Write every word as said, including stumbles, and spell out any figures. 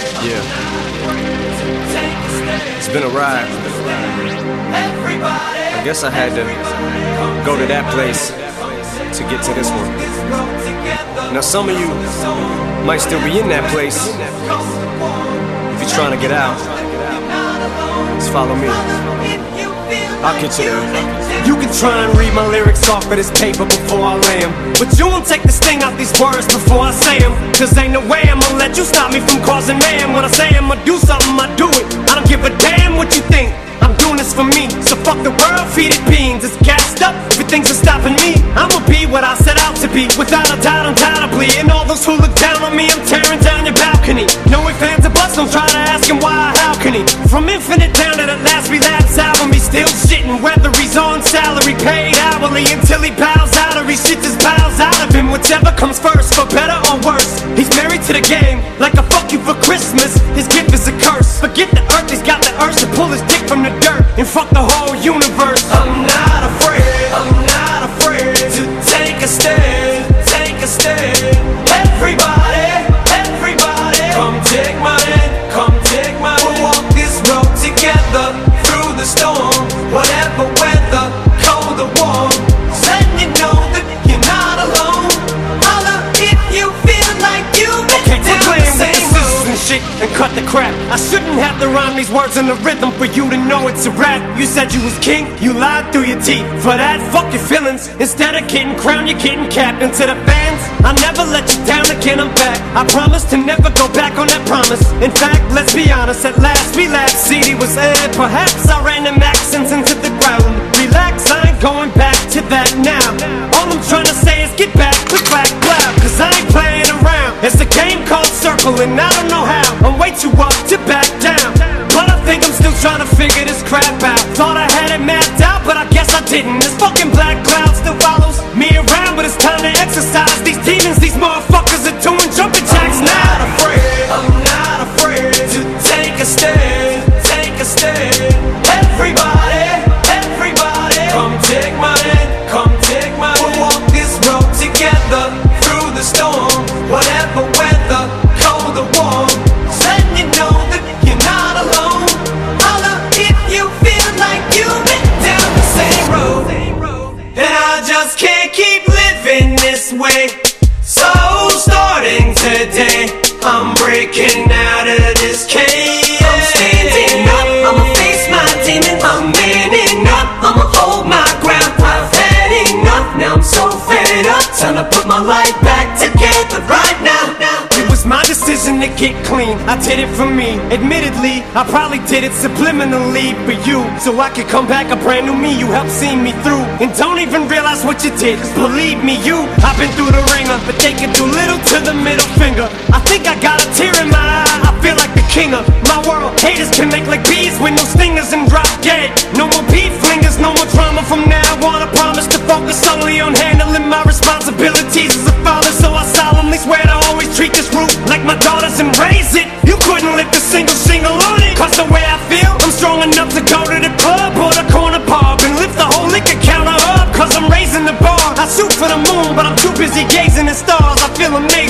Yeah. It's been a ride. I guess I had to go to that place to get to this one. Now some of you might still be in that place. If you're trying to get out, just follow me. I'll get you there. You can try and read my lyrics off of this paper before I lay 'em, but you won't take the sting out these words before I say 'em. Cause ain't no way I'ma let you stop me from causing mayhem. When I say I'ma do something, I do it. I don't give a damn what you think. I'm doing this for me, so fuck the world, feed it beans. It's gassed up, if it thinks it's stopping me, I'ma be what I set out to be, without a doubt, undoubtedly. And all those who look down on me, I'm tearing down your balcony. No ifs, ands, or buts, don't try to ask him why or how can he. From Infinite down to the last Relapse album, he's still shitting, whether he's on salary, paid hourly, until he bows out or he shit just bows out of him. Whichever comes first, for better or worse. He's married to the game, like a fuck you for Christmas. His gift is a curse. Forget the earth, he's got the urge to pull his dick from the dirt and fuck the whole universe. I'm not afraid, I'm not afraid to take a stand, take a stand. Everybody, everybody, come take my hand, come take my hand. We'll walk this road together through the storm, whatever weather, cold or warm. Letting you know that you're not alone. Holla if you feel like you've been down the same road and shit, and cut the crap. I shouldn't have to rhyme these words in the rhythm for you to know it's a rap. You said you was king, you lied through your teeth. For that, fuck your feelings. Instead of getting crowned, you're getting capped. And to the fans, I never let you down again, I'm back. I promise to never go back on that promise. In fact, let's be honest, at last Relapse C D was aired. Perhaps I ran them accents into the ground. Relax, I ain't going back to that now. All I'm trying to say is get back, click, clack, clap. Cause I ain't playing around. It's a game called Circle and I don't know how. I'm way too up to back down, but I think I'm still trying to figure this crap out. Thought I had it mapped out, but I guess I didn't. This fucking black cloud still follows me around, but it's time to exercise these demons. These motherfuckers are doing jumping jacks now. I'm not afraid, I'm not afraid to take a stand, take a stand. Everybody, everybody, come take my hand, come take my hand. We'll walk this road together through the storm, whatever weather, cold or warm. Letting you know that you're not alone. Holla if you feel like you've been down the same road. And I just can't keep living this way. So starting today, I'm breaking out of this cage. I'm standing up, I'ma face my demon. I'm manning up, I'ma hold my ground. I've had enough, now I'm so fed up. Time to put my life back together right now. It was my decision to get clean, I did it for me. Admittedly, I probably did it subliminally for you, so I could come back a brand new me. You helped see me through, and don't even realize what you did. Cause believe me, you, I've been through the ringer, but they can do little to the middle finger. I think I got a tear in my eye, I feel like the king of my world. Haters can make like bees with no stingers and drop dead. No more beef flingers, no more drama from now on. I promise to focus solely on handling my responsibilities as a father. So I solemnly swear to always treat this root like my daughters and raise it. You couldn't lift a single shingle on it. Cause the way I feel, I'm strong enough to go to the club or the corner pub and lift the whole liquor counter up. Cause I'm raising the bar. I shoot for the moon, but I'm too busy gazing at stars. I feel amazing.